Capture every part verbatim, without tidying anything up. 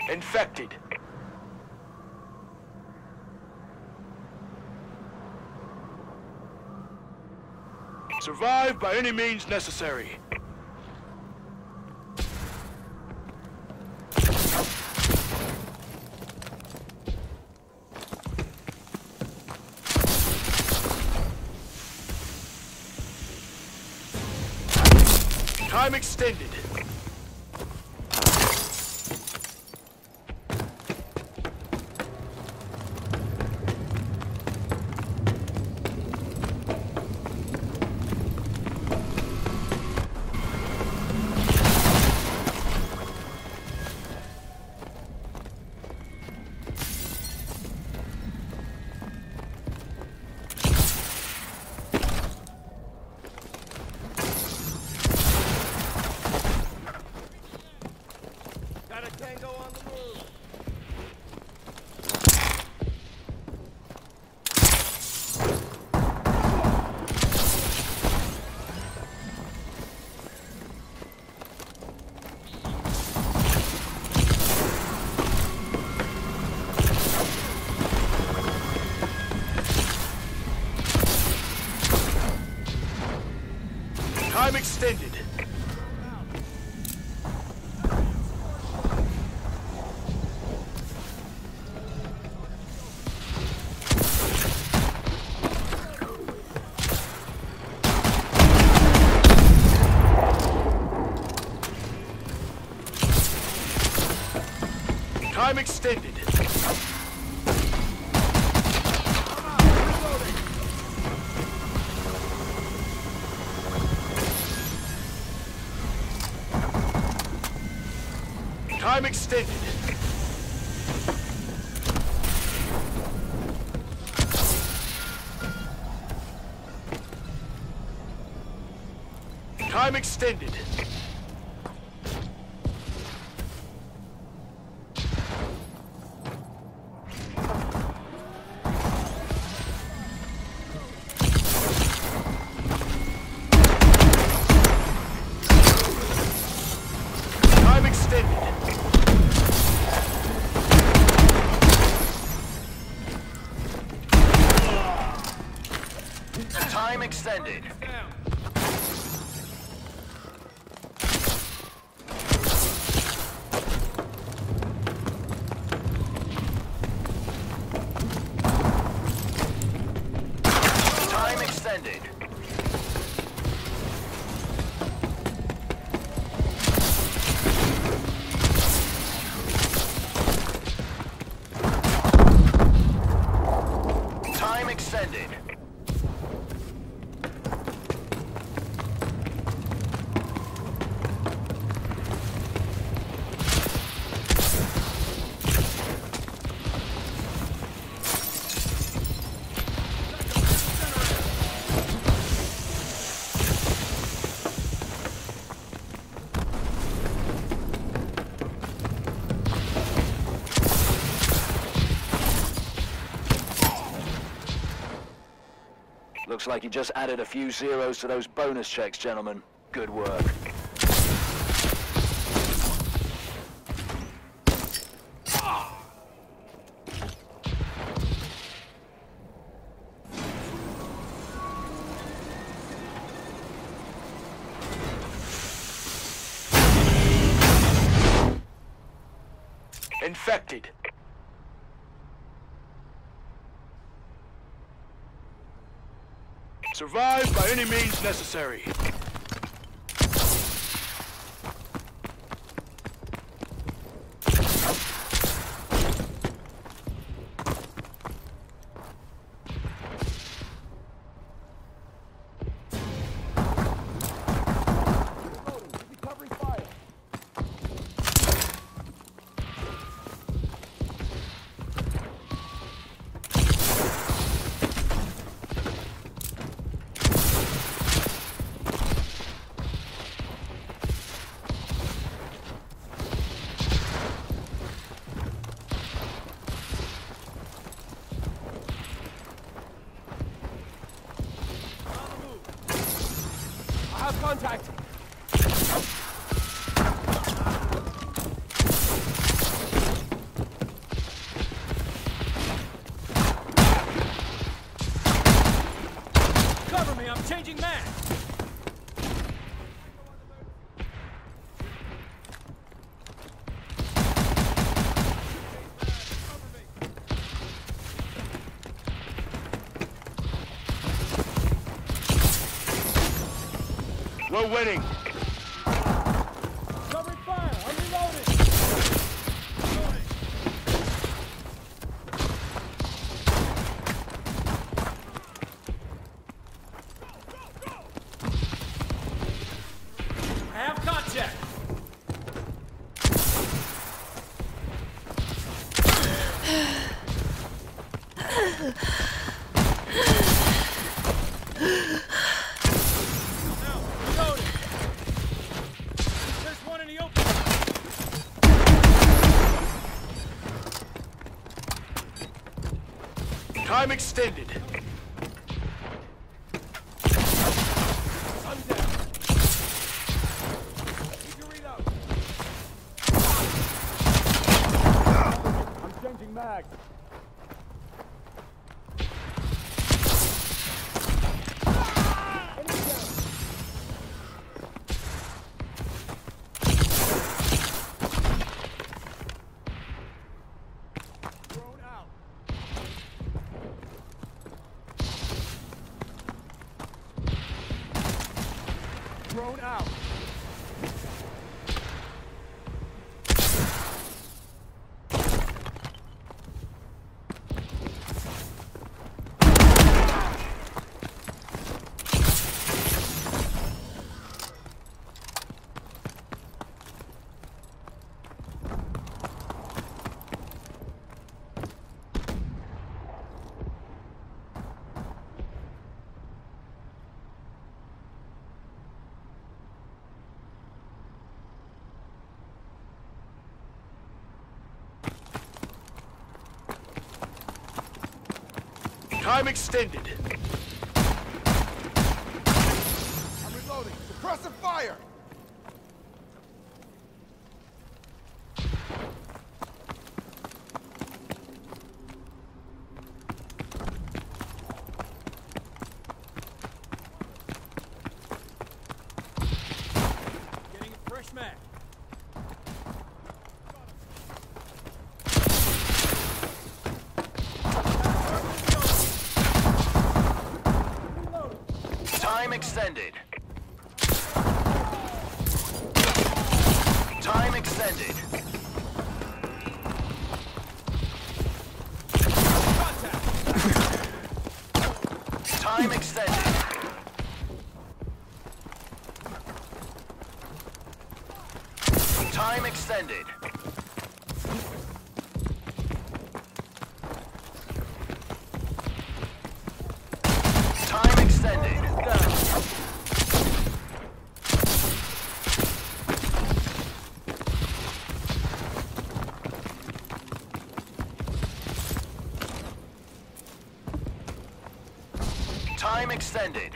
Infected. Survive by any means necessary. Time extended. Time extended. Time extended. Time extended. Time extended. Time extended. Time extended. Time extended. Time extended. Looks like you just added a few zeros to those bonus checks, gentlemen. Good work. Infected. Survive by any means necessary. We're winning. Covering fire! I'm reloading! I have contact! Now, reloading! There's one in the open! Time extended. I'm down. Need to reload. I'm changing mags. Enemy down. Thrown out. Thrown out. Time extended. I'm reloading. Suppressive fire! Getting a fresh mag. Time extended. Time extended. Time extended. Time extended. Time extended. Time extended.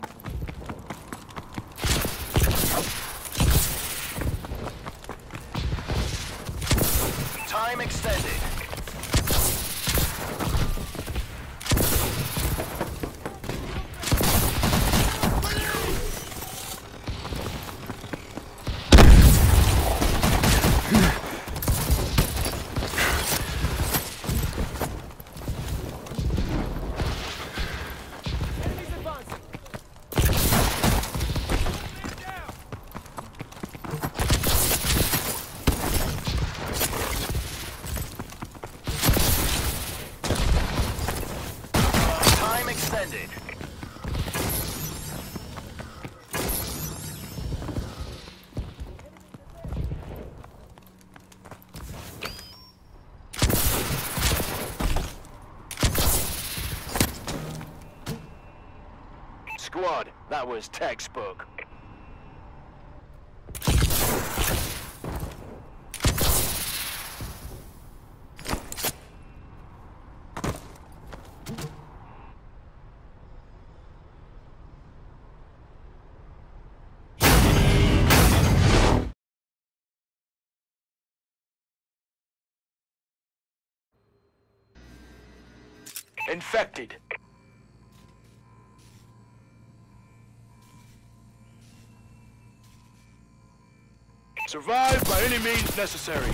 Time extended. Enemies advancing! Down! Time extended. Squad, that was textbook. Infected. Survive by any means necessary.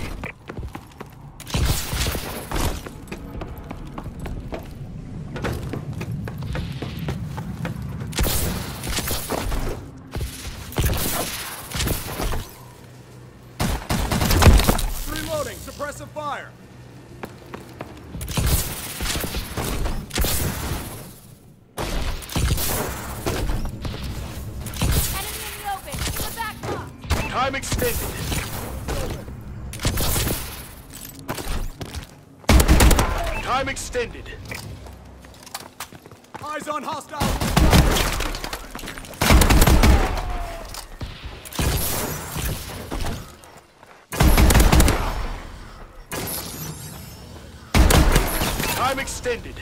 Reloading. Suppressive fire. Enemy in the open. In the back box. Time extended. Time extended. Eyes on hostile. Time extended.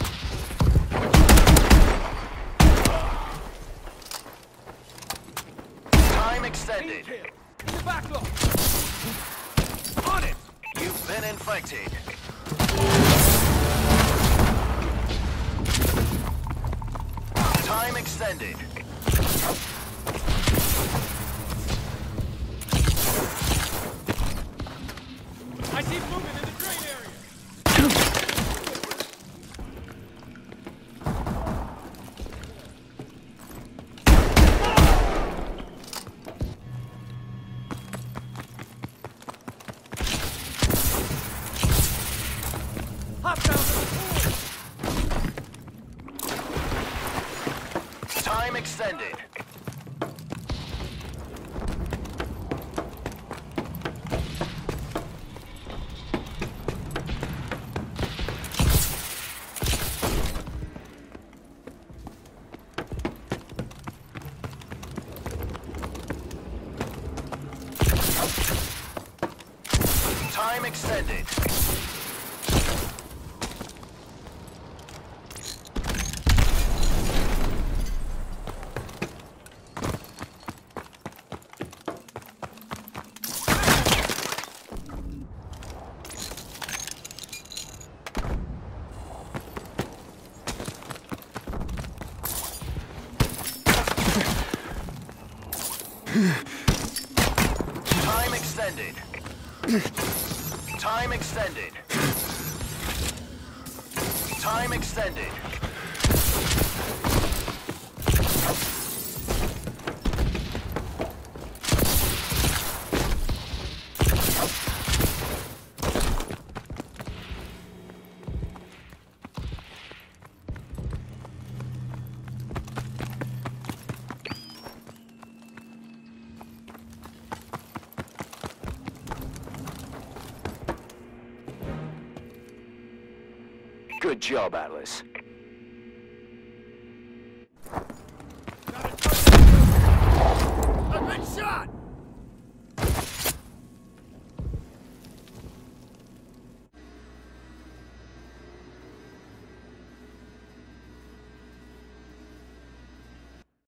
Time extended. Kill. In the back lock. On it. You've been infected. Time extended. I see movement in the drain area. Hostiles in the pool. Time extended. Time extended. Time extended. Time extended. Time extended. Good job, Atlas.